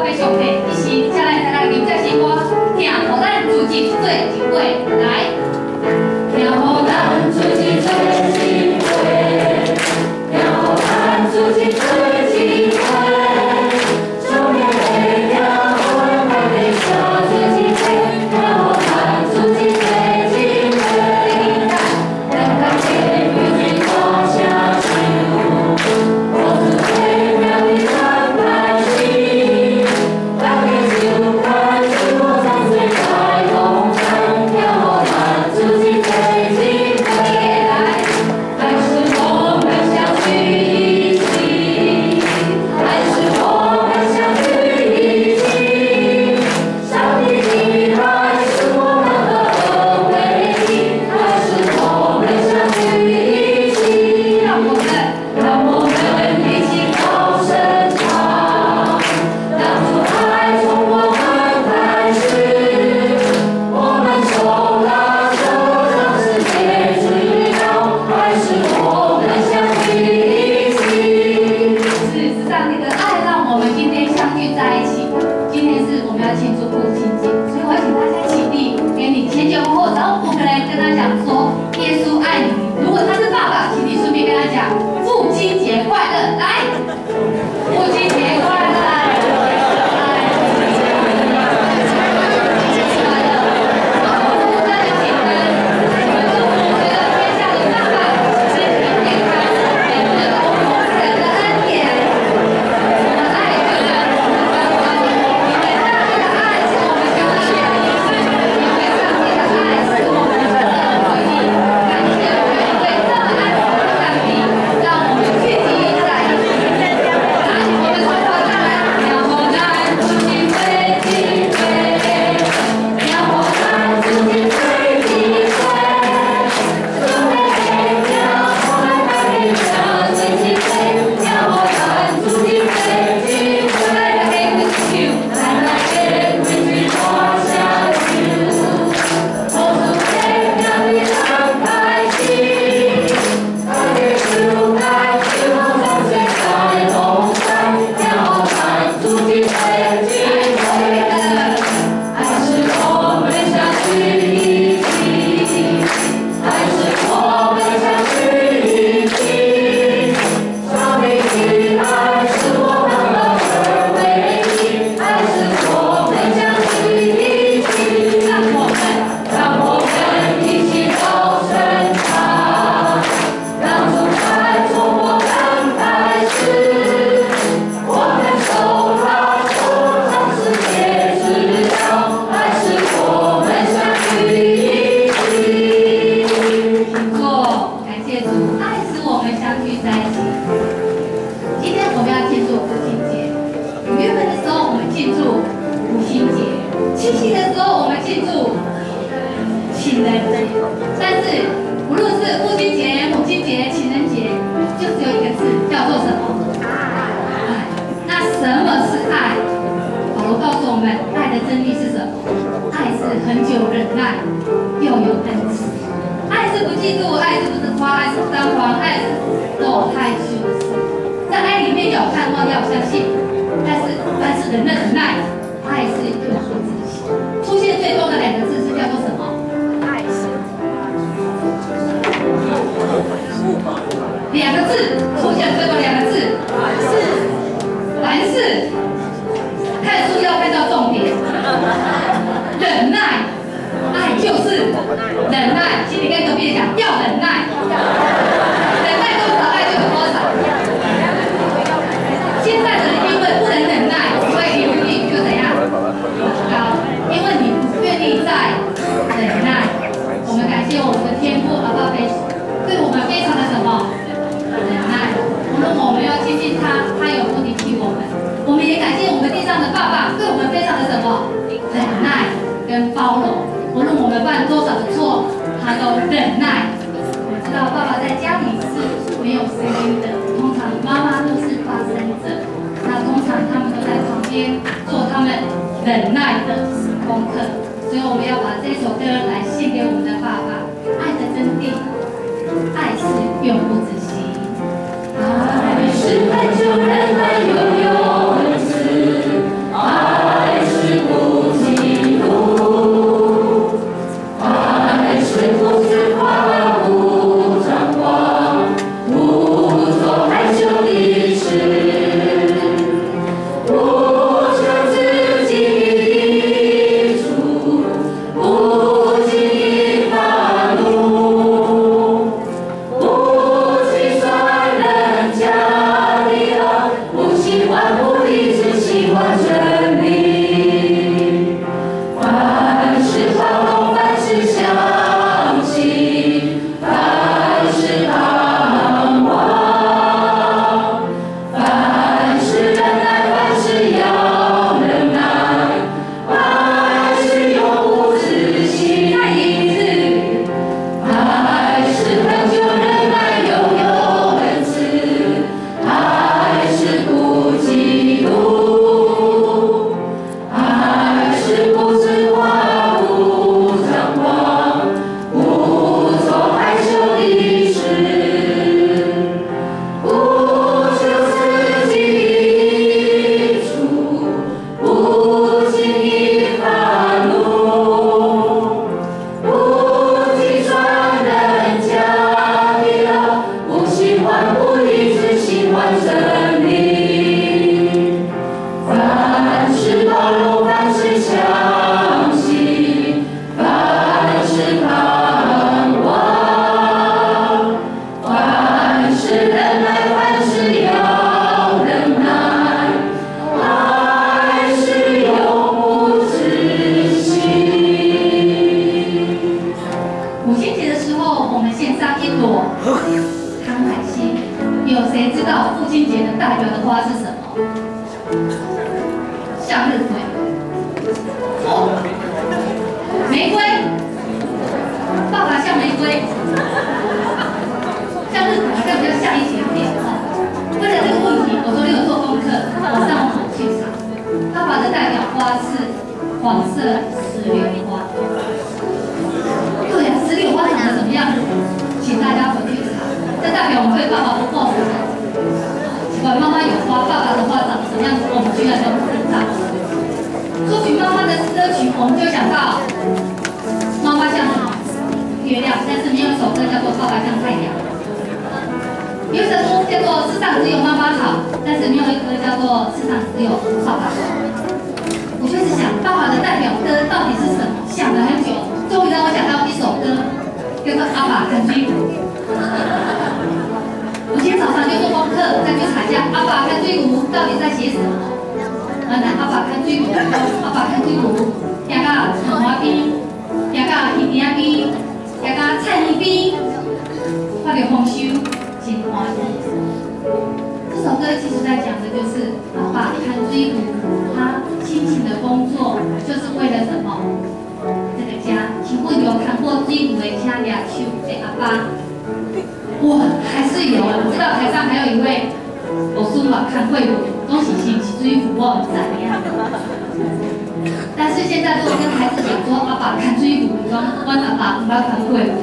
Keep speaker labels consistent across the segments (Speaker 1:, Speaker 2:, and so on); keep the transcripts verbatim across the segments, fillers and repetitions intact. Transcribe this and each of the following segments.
Speaker 1: 的上帝，一时请咱大家留这首歌，听，互咱自己做一回来，听互咱自己做一回，听互咱自己做一回，上面的听，我们的小自己做，听互咱自己做一回，让它天与地放下手，我是最妙的安排心，让你就看着我在最开红尘，听我咱自己做一回，还是我们相聚一起，还是我们相聚一起，上帝的爱是我们的唯一，还是我们相聚一起，让我们让我们一起高声唱，当初爱从我们开始，我们手拉手让世界知道，还是我们相聚一起。是是上帝的爱让我们今天相聚在一起。今天是我们要庆祝父亲节，所以我请大家起立，给你前前后后找五个人跟他讲说耶稣爱你。如果他是爸爸，请你顺便跟他讲父亲节快乐，来，父亲节快乐。忍耐的功课，所以我们要把这首歌来献给我们的爸爸。爱的真谛，爱是永不止息，爱是爱就忍耐又有恩慈。 亲节的代表的花是什么？向日葵。错。玫瑰。爸爸像玫瑰。向日葵好像比较像一点点哦。为了这个问题，我昨天有做功课，我上网去查。爸爸的代表花是黄色石榴花。对呀，石榴花长得怎么样？请大家回去查。这代表我们对爸爸不够。奇怪，妈妈有花，爸爸的花长什么样子，我们居然都不知道。说起妈妈的歌曲，我们就想到妈妈像什么？月亮，但是没有一首歌叫做《爸爸像太阳》。有一首歌叫做《世上只有妈妈好》，但是没有一首歌叫做《世上只有爸爸好》。我就是想，爸爸的代表歌到底是什么？想了很久，终于让我想到一首歌，叫做《阿爸看水牛》。我今天早上就做功课，再去查一下《阿爸看水牛》到底在写什么。啊，那阿爸看水牛，阿爸看水牛，行到田花边，行到鱼饼边，行到菜园边，看到丰收，真欢喜。这首歌其实在讲的就是阿爸看水牛，他辛勤的工作就是为了什么？这个家。请问有看过水牛的车抓手的阿爸？哇，还是有啊！我知道台上还有一位我孙嘛看会舞，恭喜新水牛我唔知呀。但是现在如果跟孩子讲说阿爸看水牛，讲我阿爸唔捌看会舞，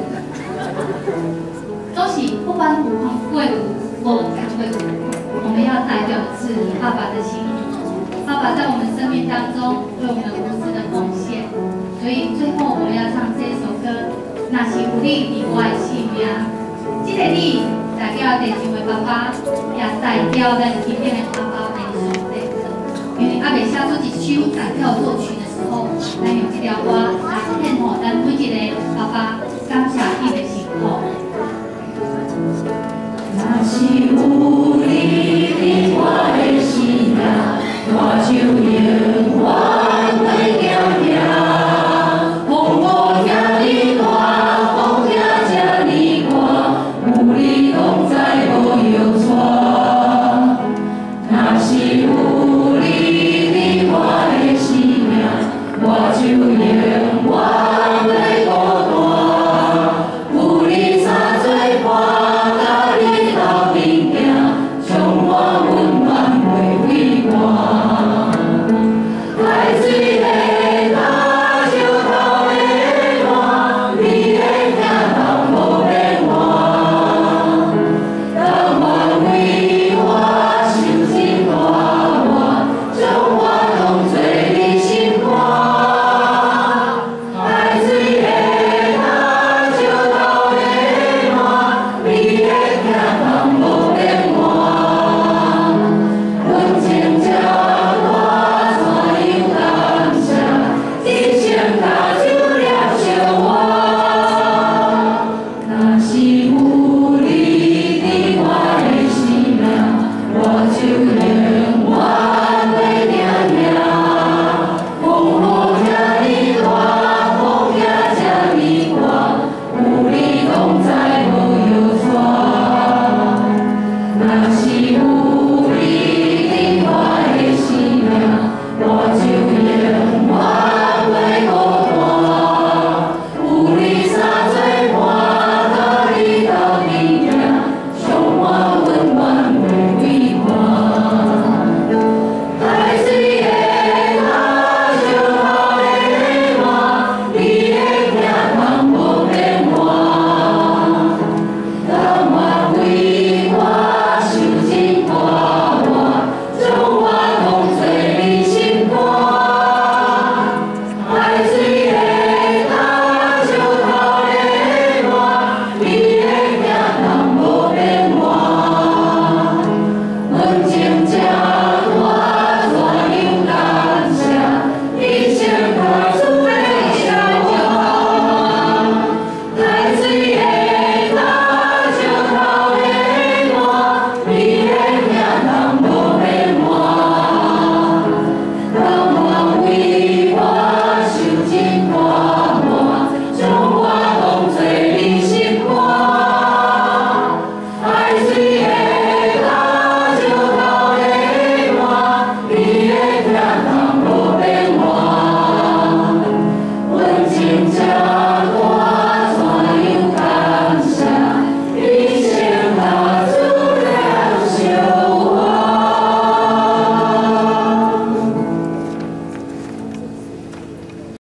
Speaker 1: 恭喜不管有看会舞，我看会舞，我们要代表的是爸爸的心。爸爸在我们生命当中为我们无私的奉献，所以最后我们要唱这一首歌，那是有你伫我的生命。这个你代表地上的爸爸，也代表咱今天的阿爸的上帝。因为还未写出一首代表作曲的时候，咱用这条歌来献给咱每一个爸爸，感谢伊的辛苦。